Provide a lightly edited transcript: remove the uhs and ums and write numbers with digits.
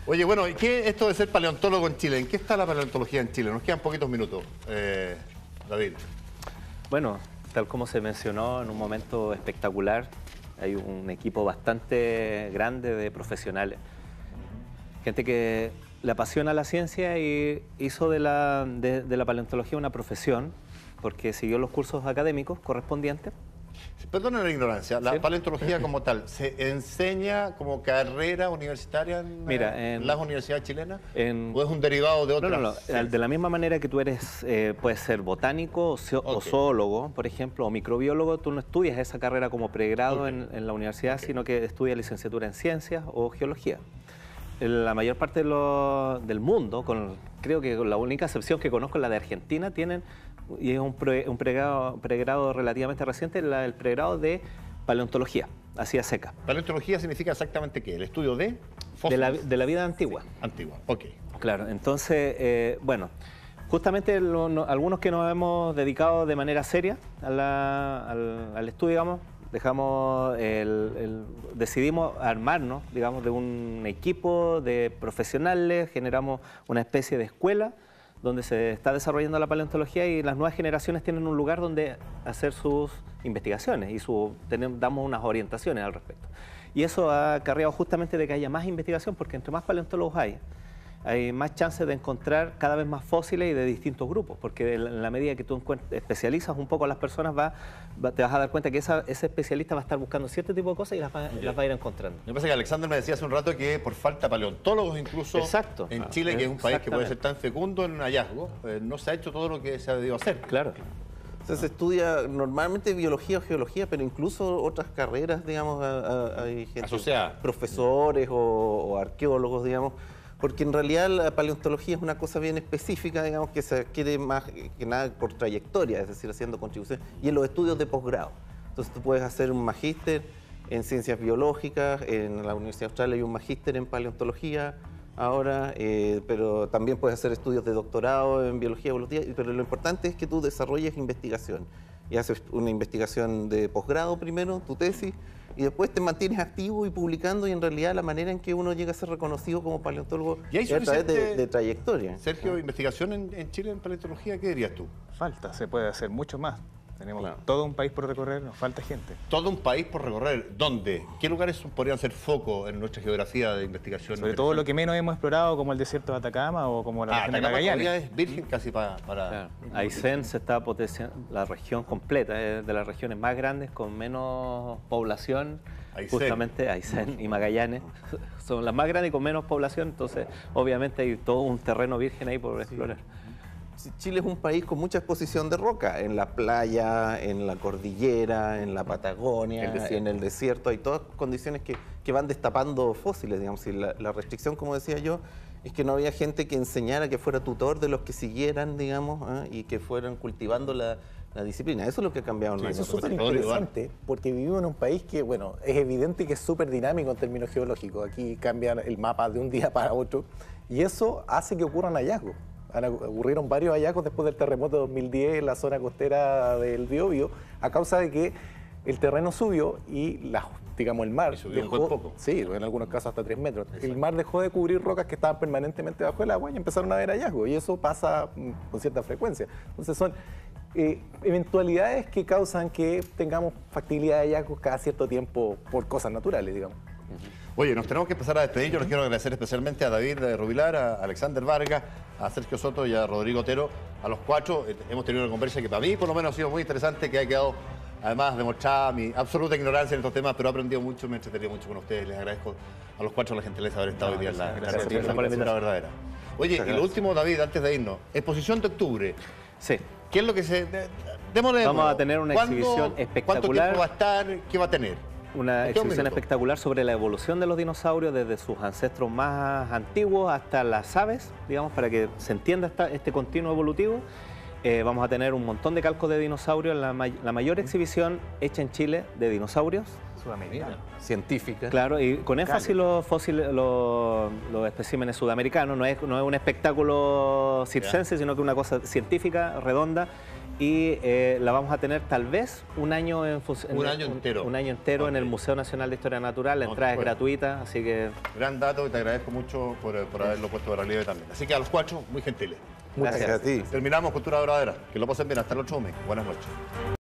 Oye, bueno, ¿y qué es esto de ser paleontólogo en Chile? ¿En qué está la paleontología en Chile? Nos quedan poquitos minutos, David. Bueno, tal como se mencionó, en un momento espectacular, hay un equipo bastante grande de profesionales. Gente que le apasiona la ciencia y hizo de la paleontología una profesión, porque siguió los cursos académicos correspondientes. Perdona la ignorancia, la ¿Sí? paleontología como tal, ¿se enseña como carrera universitaria en las universidades chilenas? ¿O es un derivado de otras? No. De la misma manera que tú eres, puedes ser botánico o zoólogo, por ejemplo, o microbiólogo, tú no estudias esa carrera como pregrado en la universidad, sino que estudias licenciatura en ciencias o geología. La mayor parte del mundo, creo que la única excepción que conozco es la de Argentina, tienen, y es un pregrado relativamente reciente, el pregrado de paleontología, así a seca. ¿Paleontología significa exactamente qué? ¿El estudio de fósiles? De la vida antigua. Antigua, ok. Claro, entonces, bueno, justamente algunos que nos hemos dedicado de manera seria al estudio, digamos, decidimos armarnos, digamos, de un equipo de profesionales, generamos una especie de escuela donde se está desarrollando la paleontología y las nuevas generaciones tienen un lugar donde hacer sus investigaciones y damos unas orientaciones al respecto. Y eso ha acarreado justamente de que haya más investigación, porque entre más paleontólogos hay más chances de encontrar cada vez más fósiles y de distintos grupos, porque en la medida que tú especializas un poco a las personas, te vas a dar cuenta que ese especialista va a estar buscando cierto tipo de cosas y las va a ir encontrando. Me parece que Alexander me decía hace un rato que por falta de paleontólogos incluso en Chile, que es un país que puede ser tan fecundo en hallazgos, no se ha hecho todo lo que se ha debido hacer. Claro. Entonces se estudia normalmente biología o geología, pero incluso otras carreras, digamos, hay gente, asociada, profesores o arqueólogos, digamos, porque en realidad la paleontología es una cosa bien específica, digamos, que se adquiere más que nada por trayectoria, es decir, haciendo contribuciones, y en los estudios de posgrado. Entonces tú puedes hacer un magíster en ciencias biológicas, en la Universidad Austral hay un magíster en paleontología ahora, pero también puedes hacer estudios de doctorado en biología evolutiva, pero lo importante es que tú desarrolles investigación, y haces una investigación de posgrado primero, tu tesis, y después te mantienes activo y publicando, y en realidad la manera en que uno llega a ser reconocido como paleontólogo es a través de trayectoria. Sergio, ¿investigación en Chile en paleontología? ¿Qué dirías tú? Falta, se puede hacer mucho más. Tenemos todo un país por recorrer, nos falta gente. Todo un país por recorrer. ¿Dónde? ¿Qué lugares podrían ser foco en nuestra geografía de investigación? Sobre todo lo que menos hemos explorado, como el desierto de Atacama o como la región de Magallanes. Es virgen casi para... Claro. Aysén se está potenciando, la región completa, es de las regiones más grandes con menos población. Justamente Aysén y Magallanes son las más grandes y con menos población, entonces obviamente hay todo un terreno virgen ahí por explorar. Chile es un país con mucha exposición de roca, en la playa, en la cordillera, en la Patagonia, en el desierto. Hay todas condiciones que van destapando fósiles, digamos. Y la restricción, como decía yo, es que no había gente que enseñara, que fuera tutor de los que siguieran, digamos, y que fueran cultivando la disciplina. Eso es lo que ha cambiado. Sí, eso es súper interesante, porque vivimos en un país que, bueno, es evidente que es súper dinámico en términos geológicos. Aquí cambian el mapa de un día para otro, y eso hace que ocurran hallazgos. Ocurrieron varios hallazgos después del terremoto de 2010 en la zona costera del Biobío, a causa de que el terreno subió y digamos, el mar dejó, sí, en algunos casos hasta 3 metros. Exacto. El mar dejó de cubrir rocas que estaban permanentemente bajo el agua y empezaron a haber hallazgos, y eso pasa con cierta frecuencia. Entonces son eventualidades que causan que tengamos factibilidad de hallazgos cada cierto tiempo por cosas naturales, digamos. Oye, nos tenemos que empezar a despedir. Yo les quiero agradecer especialmente a David Rubilar, a Alexander Vargas, a Sergio Soto y a Rodrigo Otero. A los cuatro hemos tenido una conversa que para mí por lo menos ha sido muy interesante, que ha quedado además demostrada mi absoluta ignorancia en estos temas, pero he aprendido mucho, me he entretenido mucho con ustedes. Les agradezco a los cuatro la gentileza de haber estado hoy día en la verdadera. Oye, y lo último, David, antes de irnos, exposición de octubre. Sí. ¿Qué es lo que se...? Vamos a tener una exhibición espectacular. ¿Cuánto tiempo va a estar? ¿Qué va a tener? Una exhibición espectacular sobre la evolución de los dinosaurios desde sus ancestros más antiguos hasta las aves, digamos, para que se entienda este continuo evolutivo. Vamos a tener un montón de calcos de dinosaurios, la mayor exhibición hecha en Chile de dinosaurios. Sudamericana. Científica. Claro, y con énfasis los fósiles, los especímenes sudamericanos. No es un espectáculo circense, sino que una cosa científica, redonda. y la vamos a tener tal vez un año en Un año entero. Un año entero en el Ok. Museo Nacional de Historia Natural. La entrada es bueno. gratuita, así que Gran dato y te agradezco mucho por haberlo puesto de relieve también. Así que a los 4, muy gentiles. Gracias a ti. Terminamos Cultura Doradera. Que lo pasen bien. Hasta el otro mes. Buenas noches.